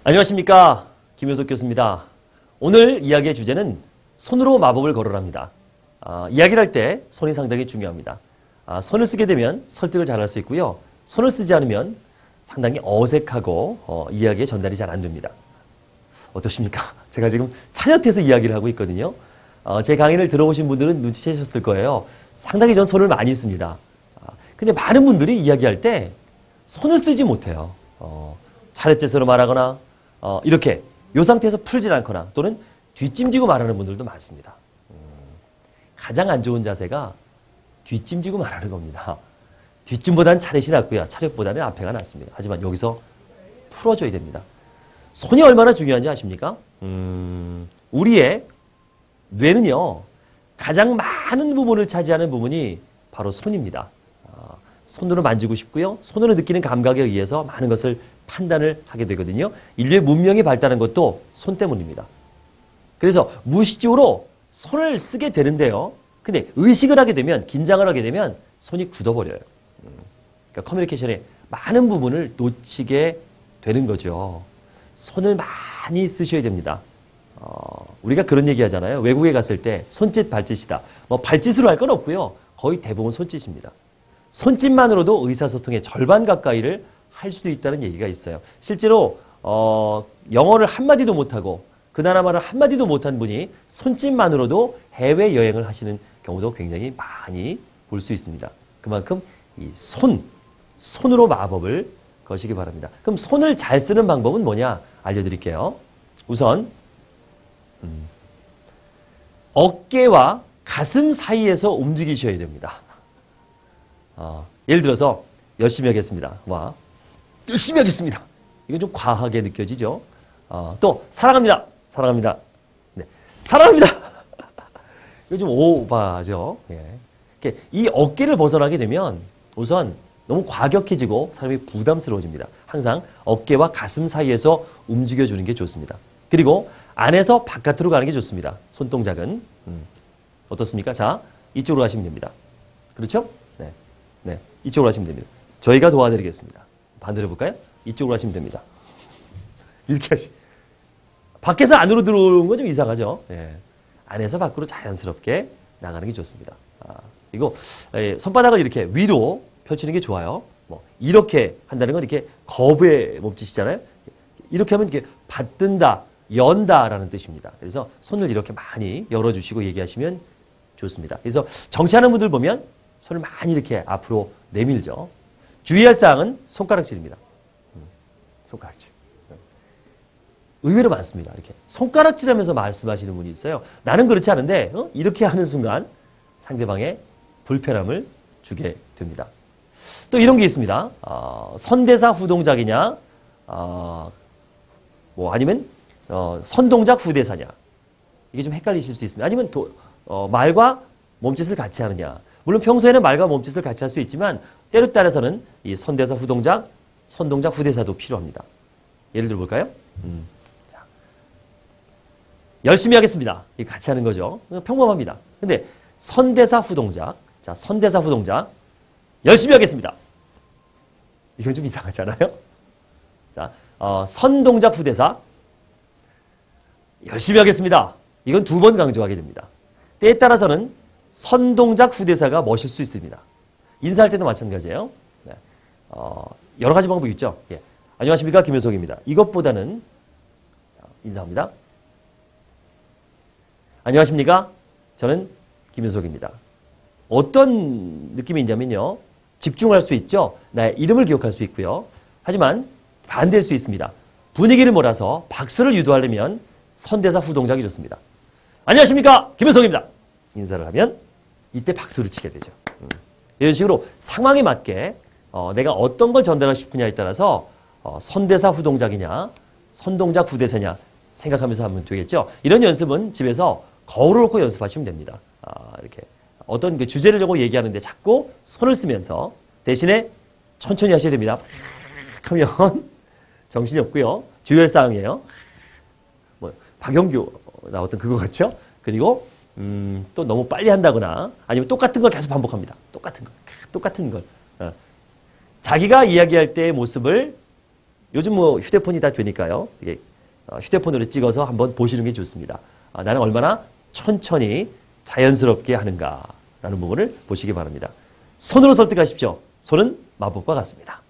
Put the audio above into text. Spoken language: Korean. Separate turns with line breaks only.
안녕하십니까, 김효석 교수입니다. 오늘 이야기의 주제는 손으로 마법을 걸어랍니다. 이야기를 할 때 손이 상당히 중요합니다. 손을 쓰게 되면 설득을 잘할 수 있고요. 손을 쓰지 않으면 상당히 어색하고 이야기의 전달이 잘 안 됩니다. 어떠십니까? 제가 지금 차렷해서 이야기를 하고 있거든요. 제 강의를 들어오신 분들은 눈치채셨을 거예요. 상당히 전 손을 많이 씁니다. 근데 많은 분들이 이야기할 때 손을 쓰지 못해요. 차렷제서로 말하거나 이렇게 이 상태에서 풀질 않거나 또는 뒷짐지고 말하는 분들도 많습니다. 가장 안 좋은 자세가 뒷짐지고 말하는 겁니다. 뒷짐보다는 차렷이 낫고요. 차렷보다는 앞에가 낫습니다. 하지만 여기서 풀어줘야 됩니다. 손이 얼마나 중요한지 아십니까? 우리의 뇌는요. 가장 많은 부분을 차지하는 부분이 바로 손입니다. 손으로 만지고 싶고요. 손으로 느끼는 감각에 의해서 많은 것을 판단을 하게 되거든요. 인류의 문명이 발달한 것도 손 때문입니다. 그래서 무의식적으로 손을 쓰게 되는데요. 근데 의식을 하게 되면, 긴장을 하게 되면 손이 굳어버려요. 그러니까 커뮤니케이션의 많은 부분을 놓치게 되는 거죠. 손을 많이 쓰셔야 됩니다. 우리가 그런 얘기 하잖아요. 외국에 갔을 때 손짓, 발짓이다. 뭐 발짓으로 할 건 없고요. 거의 대부분 손짓입니다. 손짓만으로도 의사소통의 절반 가까이를 할 수 있다는 얘기가 있어요. 실제로 영어를 한마디도 못하고 그 나라 말을 한마디도 못한 분이 손짓만으로도 해외여행을 하시는 경우도 굉장히 많이 볼 수 있습니다. 그만큼 이 손으로 마법을 거시기 바랍니다. 그럼 손을 잘 쓰는 방법은 뭐냐 알려드릴게요. 우선 어깨와 가슴 사이에서 움직이셔야 됩니다. 예를 들어서 열심히 하겠습니다. 열심히 하겠습니다. 이건 좀 과하게 느껴지죠. 또 사랑합니다. 사랑합니다. 네, 사랑합니다. 이거 좀 오바죠. 예. 이 어깨를 벗어나게 되면 우선 너무 과격해지고 사람이 부담스러워집니다. 항상 어깨와 가슴 사이에서 움직여주는 게 좋습니다. 그리고 안에서 바깥으로 가는 게 좋습니다. 손동작은. 어떻습니까? 자, 이쪽으로 가시면 됩니다. 그렇죠? 네, 이쪽으로 가시면 됩니다. 저희가 도와드리겠습니다. 반대로 해볼까요? 이쪽으로 하시면 됩니다. 이렇게 밖에서 안으로 들어오는 건 좀 이상하죠? 예. 안에서 밖으로 자연스럽게 나가는 게 좋습니다. 이거 손바닥을 이렇게 위로 펼치는 게 좋아요. 이렇게 한다는 건 이렇게 거부의 몸짓이잖아요. 이렇게 하면 이렇게 받든다, 연다라는 뜻입니다. 그래서 손을 이렇게 많이 열어주시고 얘기하시면 좋습니다. 그래서 정치하는 분들 보면 손을 많이 이렇게 앞으로 내밀죠. 주의할 사항은 손가락질입니다. 손가락질. 의외로 많습니다. 이렇게 손가락질하면서 말씀하시는 분이 있어요. 나는 그렇지 않은데 이렇게 하는 순간 상대방의 불편함을 주게 됩니다. 또 이런 게 있습니다. 선대사 후동작이냐, 아니면 선동작 후대사냐. 이게 좀 헷갈리실 수 있습니다. 아니면 말과 몸짓을 같이 하느냐. 물론 평소에는 말과 몸짓을 같이 할 수 있지만 때로 따라서는 이 선대사 후동작, 선동작 후대사도 필요합니다. 예를 들어 볼까요? 자, 열심히 하겠습니다. 이거 같이 하는 거죠. 평범합니다. 근데 선대사 후동작, 자, 선대사 후동작, 열심히 하겠습니다. 이건 좀 이상하잖아요. 자, 선동작 후대사, 열심히 하겠습니다. 이건 2번 강조하게 됩니다. 때에 따라서는 선동작 후대사가 멋일 수 있습니다. 인사할 때도 마찬가지예요. 네. 여러 가지 방법이 있죠. 예. 안녕하십니까, 김효석입니다. 이것보다는 인사합니다. 안녕하십니까, 저는 김효석입니다. 어떤 느낌이 있냐면요. 집중할 수 있죠. 나의 이름을 기억할 수 있고요. 하지만 반대일 수 있습니다. 분위기를 몰아서 박수를 유도하려면 선대사 후동작이 좋습니다. 안녕하십니까, 김효석입니다. 인사를 하면 이때 박수를 치게 되죠. 이런 식으로 상황에 맞게 내가 어떤 걸 전달하고 싶으냐에 따라서 선대사 후동작이냐 선동작 후대사냐 생각하면서 하면 되겠죠. 이런 연습은 집에서 거울을 놓고 연습하시면 됩니다. 이렇게 어떤 그 주제를 적고 얘기하는데 자꾸 손을 쓰면서 대신에 천천히 하셔야 됩니다. 하면 정신이 없고요. 주의할 사항이에요. 박영규 나왔던 그거 같죠? 그리고 또 너무 빨리 한다거나 아니면 똑같은 걸 계속 반복합니다. 똑같은 걸. 자기가 이야기할 때의 모습을 요즘 뭐 휴대폰이 다 되니까요. 이게 휴대폰으로 찍어서 한번 보시는 게 좋습니다. 나는 얼마나 천천히 자연스럽게 하는가라는 부분을 보시기 바랍니다. 손으로 설득하십시오. 손은 마법과 같습니다.